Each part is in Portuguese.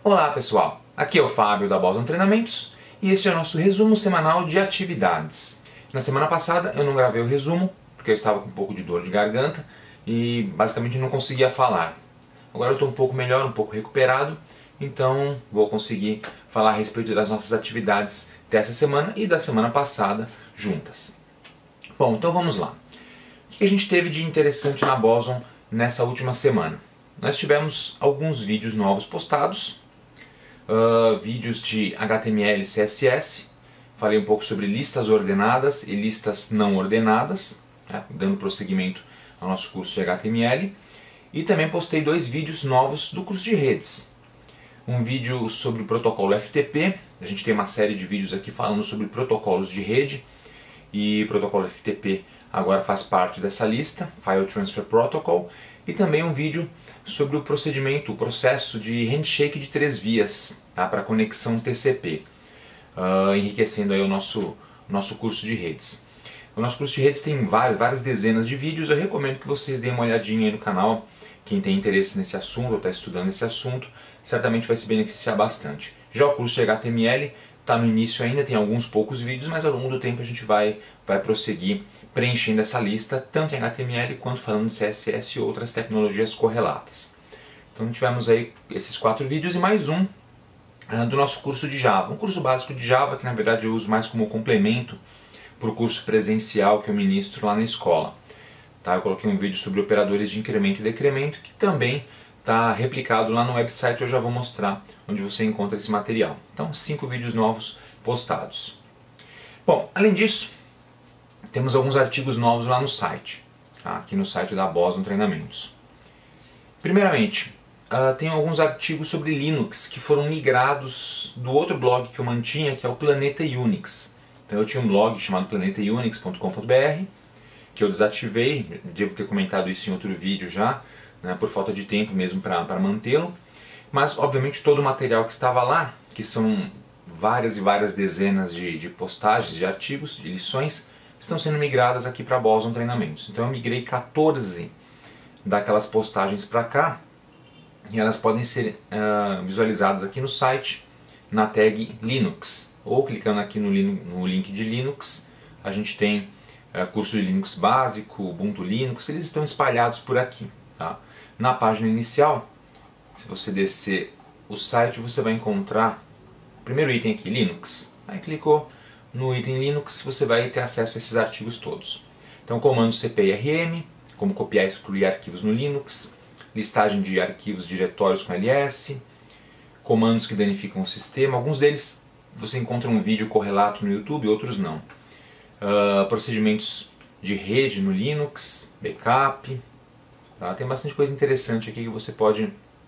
Olá pessoal, aqui é o Fábio da Boson Treinamentos e este é o nosso resumo semanal de atividades. Na semana passada eu não gravei o resumo porque eu estava com um pouco de dor de garganta e basicamente não conseguia falar. Agora eu estou um pouco melhor, um pouco recuperado, então vou conseguir falar a respeito das nossas atividades dessa semana e da semana passada juntas. Bom, então vamos lá. O que a gente teve de interessante na Boson nessa última semana? Nós tivemos alguns vídeos novos postados, vídeos de HTML e CSS, falei um pouco sobre listas ordenadas e listas não ordenadas, dando prosseguimento ao nosso curso de HTML, e também postei dois vídeos novos do curso de redes. Um vídeo sobre o protocolo FTP, a gente tem uma série de vídeos aqui falando sobre protocolos de rede, e o protocolo FTP agora faz parte dessa lista, File Transfer Protocol, e também um vídeo sobre o procedimento, o processo de handshake de 3 vias, para conexão TCP, enriquecendo aí o nosso curso de redes. O nosso curso de redes tem várias dezenas de vídeos, eu recomendo que vocês deem uma olhadinha aí no canal, quem tem interesse nesse assunto ou está estudando esse assunto, certamente vai se beneficiar bastante. Já o curso de HTML está no início ainda, tem alguns poucos vídeos, mas ao longo do tempo a gente vai prosseguir preenchendo essa lista, tanto em HTML quanto falando de CSS e outras tecnologias correlatas. Então tivemos aí esses 4 vídeos e mais um do nosso curso de Java. Um curso básico de Java que na verdade eu uso mais como complemento para o curso presencial que eu ministro lá na escola. Eu coloquei um vídeo sobre operadores de incremento e decremento que também está replicado lá no website, eu já vou mostrar onde você encontra esse material. Então 5 vídeos novos postados. Bom, além disso, temos alguns artigos novos lá no site, aqui no site da Boson Treinamentos. Primeiramente, tem alguns artigos sobre Linux que foram migrados do outro blog que eu mantinha, que é o Planeta Unix. Então eu tinha um blog chamado planetaunix.com.br, que eu desativei, devo ter comentado isso em outro vídeo já, por falta de tempo mesmo para mantê-lo. Mas obviamente todo o material que estava lá, que são várias e várias dezenas de postagens, de artigos, de lições, estão sendo migradas aqui para Boson Treinamentos. Então eu migrei 14 daquelas postagens para cá e elas podem ser visualizadas aqui no site na tag Linux, ou clicando aqui no link de Linux, a gente tem curso de Linux básico, Ubuntu Linux, eles estão espalhados por aqui. Na página inicial, se você descer o site, você vai encontrar o primeiro item aqui, Linux. Aí clicou no item Linux, você vai ter acesso a esses artigos todos. Então, comando cp e rm, como copiar e excluir arquivos no Linux, listagem de arquivos diretórios com ls, comandos que danificam o sistema. Alguns deles você encontra um vídeo correlato no YouTube, outros não. Procedimentos de rede no Linux, backup. Tem bastante coisa interessante aqui que você pode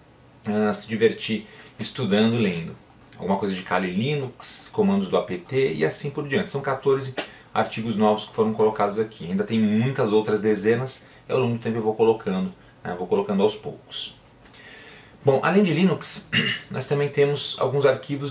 se divertir estudando, lendo. Alguma coisa de Kali Linux, comandos do apt e assim por diante. São 14 artigos novos que foram colocados aqui. Ainda tem muitas outras dezenas, e ao longo do tempo eu vou colocando aos poucos. Bom, além de Linux, nós também temos alguns artigos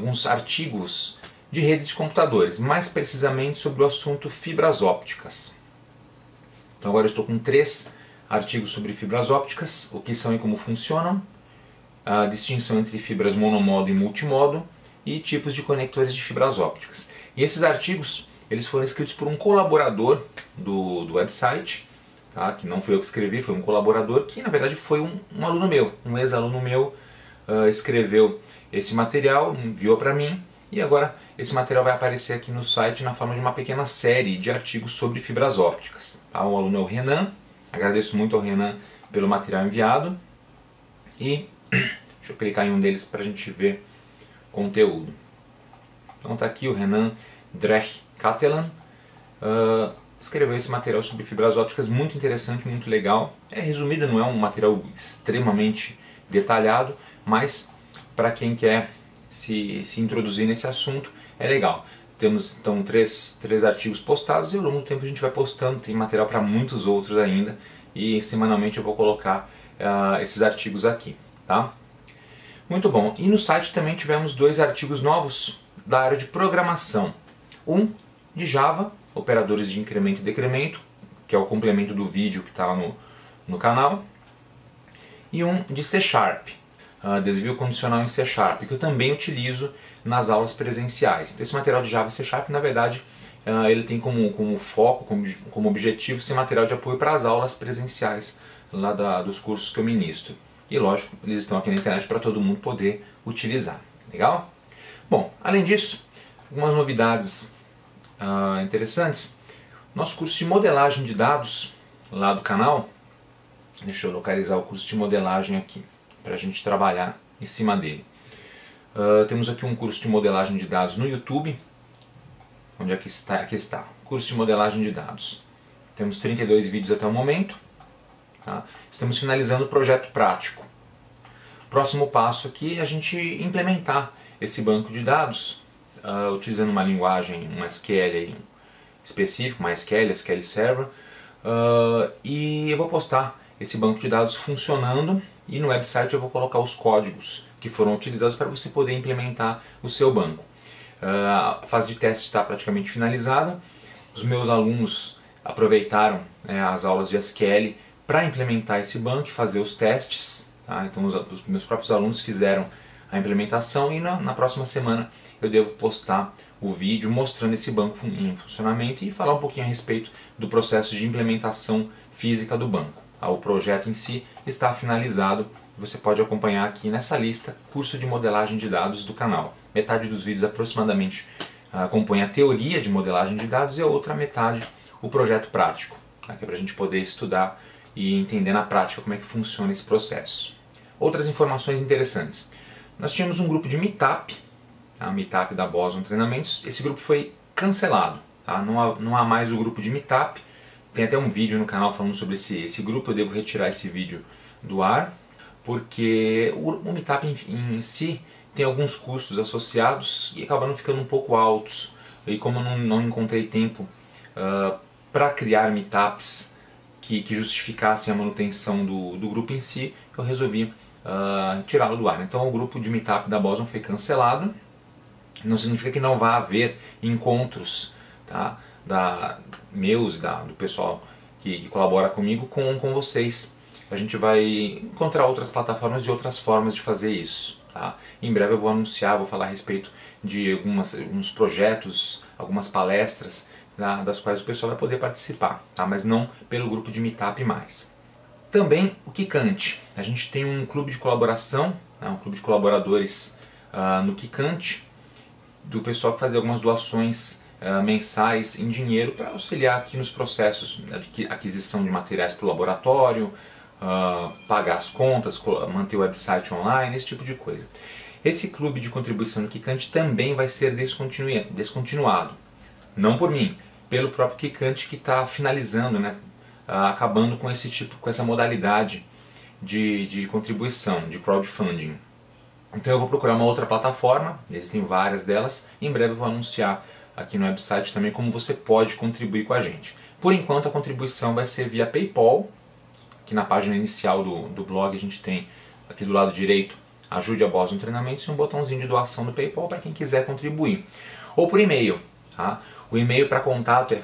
de redes de computadores, mais precisamente sobre o assunto fibras ópticas. Então agora eu estou com 3 artigos sobre fibras ópticas, o que são e como funcionam, a distinção entre fibras monomodo e multimodo e tipos de conectores de fibras ópticas. E esses artigos eles foram escritos por um colaborador do website, que não fui eu que escrevi, foi um colaborador que na verdade foi um aluno meu, um ex-aluno meu, escreveu esse material, enviou para mim e agora esse material vai aparecer aqui no site na forma de uma pequena série de artigos sobre fibras ópticas. O aluno é o Renan, agradeço muito ao Renan pelo material enviado e deixa eu clicar em um deles para a gente ver conteúdo. Então está aqui o Renan Drech Catalan, escreveu esse material sobre fibras ópticas, muito interessante, muito legal. É resumido, não é um material extremamente detalhado, mas para quem quer se introduzir nesse assunto é legal. Temos então 3 artigos postados e ao longo do tempo a gente vai postando, tem material para muitos outros ainda e semanalmente eu vou colocar esses artigos aqui. Muito bom, e no site também tivemos 2 artigos novos da área de programação. Um de Java, operadores de incremento e decremento, que é o complemento do vídeo que está lá no canal, e um de C Sharp. desvio condicional em C Sharp, que eu também utilizo nas aulas presenciais. Então esse material de Java e C Sharp, na verdade, ele tem como foco, como objetivo, ser material de apoio para as aulas presenciais lá dos cursos que eu ministro. E lógico, eles estão aqui na internet para todo mundo poder utilizar. Legal? Bom, além disso, algumas novidades interessantes. Nosso curso de modelagem de dados lá do canal, deixa eu localizar o curso de modelagem aqui, para a gente trabalhar em cima dele. Temos aqui um curso de modelagem de dados no YouTube. Onde é que está? Aqui está. Curso de modelagem de dados. Temos 32 vídeos até o momento. Tá? Estamos finalizando o projeto prático. Próximo passo aqui é a gente implementar esse banco de dados utilizando uma linguagem, um SQL específico, MySQL, SQL Server. E eu vou postar esse banco de dados funcionando e no website eu vou colocar os códigos que foram utilizados para você poder implementar o seu banco. A fase de teste está praticamente finalizada. Os meus alunos aproveitaram as aulas de SQL para implementar esse banco e fazer os testes. Tá? Então os meus próprios alunos fizeram a implementação e na próxima semana eu devo postar o vídeo mostrando esse banco em funcionamento e falar um pouquinho a respeito do processo de implementação física do banco. O projeto em si está finalizado. Você pode acompanhar aqui nessa lista, curso de modelagem de dados do canal. Metade dos vídeos aproximadamente compõe a teoria de modelagem de dados e a outra metade o projeto prático, tá? Que é para a gente poder estudar e entender na prática como é que funciona esse processo. Outras informações interessantes. Nós tínhamos um grupo de Meetup, a Meetup da Boson Treinamentos. Esse grupo foi cancelado, tá? Não há mais o grupo de Meetup. Tem até um vídeo no canal falando sobre esse grupo. Eu devo retirar esse vídeo do ar, porque o Meetup em si tem alguns custos associados e acabaram ficando um pouco altos. E como eu não encontrei tempo para criar meetups que justificassem a manutenção do grupo em si, eu resolvi tirá-lo do ar. Então o grupo de Meetup da Boson foi cancelado. Não significa que não vá haver encontros, tá, meus e do pessoal que colabora comigo com vocês. A gente vai encontrar outras plataformas e outras formas de fazer isso. Tá? Em breve eu vou anunciar, vou falar a respeito de alguns projetos, algumas palestras, tá, das quais o pessoal vai poder participar, tá? Mas não pelo grupo de Meetup mais. Também o Kikante. A gente tem um clube de colaboração, né, um clube de colaboradores no Kikante, do pessoal que faz algumas doações mensais em dinheiro para auxiliar aqui nos processos de aquisição de materiais para o laboratório, pagar as contas, manter o website online, esse tipo de coisa. Esse clube de contribuição no Kikante também vai ser descontinuado. Não por mim, pelo próprio Kikante, que está finalizando, né, acabando com essa modalidade de contribuição, de crowdfunding. Então eu vou procurar uma outra plataforma, existem várias delas, e em breve eu vou anunciar aqui no website também como você pode contribuir com a gente. Por enquanto a contribuição vai ser via PayPal. Aqui na página inicial do blog a gente tem aqui do lado direito Ajude a Boson Treinamentos e um botãozinho de doação do PayPal para quem quiser contribuir. Ou por e-mail. Tá? O e-mail para contato é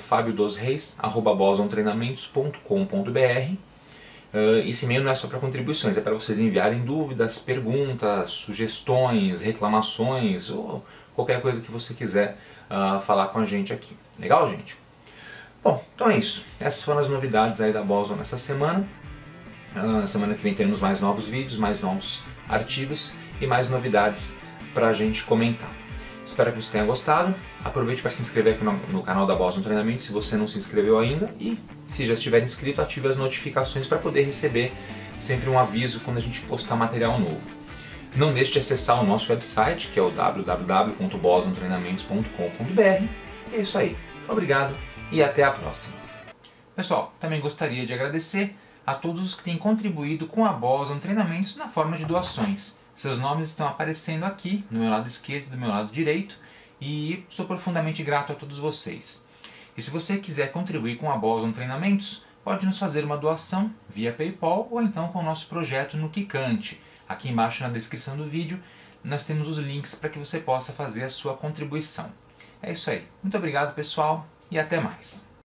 fabiodosreis@bosontreinamentos.com.br. Esse e-mail não é só para contribuições, é para vocês enviarem dúvidas, perguntas, sugestões, reclamações ou qualquer coisa que você quiser falar com a gente aqui. Legal, gente? Bom, então é isso. Essas foram as novidades aí da Boson nessa semana. Semana que vem teremos mais novos vídeos, mais novos artigos e mais novidades para a gente comentar. Espero que você tenha gostado. Aproveite para se inscrever aqui no canal da Boson Treinamentos se você não se inscreveu ainda. E se já estiver inscrito, ative as notificações para poder receber sempre um aviso quando a gente postar material novo. Não deixe de acessar o nosso website, que é o www.bosontreinamentos.com.br. É isso aí. Obrigado e até a próxima. Pessoal, também gostaria de agradecer a todos os que têm contribuído com a Boson Treinamentos na forma de doações. Seus nomes estão aparecendo aqui, no meu lado esquerdo e do meu lado direito, e sou profundamente grato a todos vocês. E se você quiser contribuir com a Boson Treinamentos, pode nos fazer uma doação via PayPal ou então com o nosso projeto no Kikante. Aqui embaixo na descrição do vídeo nós temos os links para que você possa fazer a sua contribuição. É isso aí. Muito obrigado, pessoal, e até mais.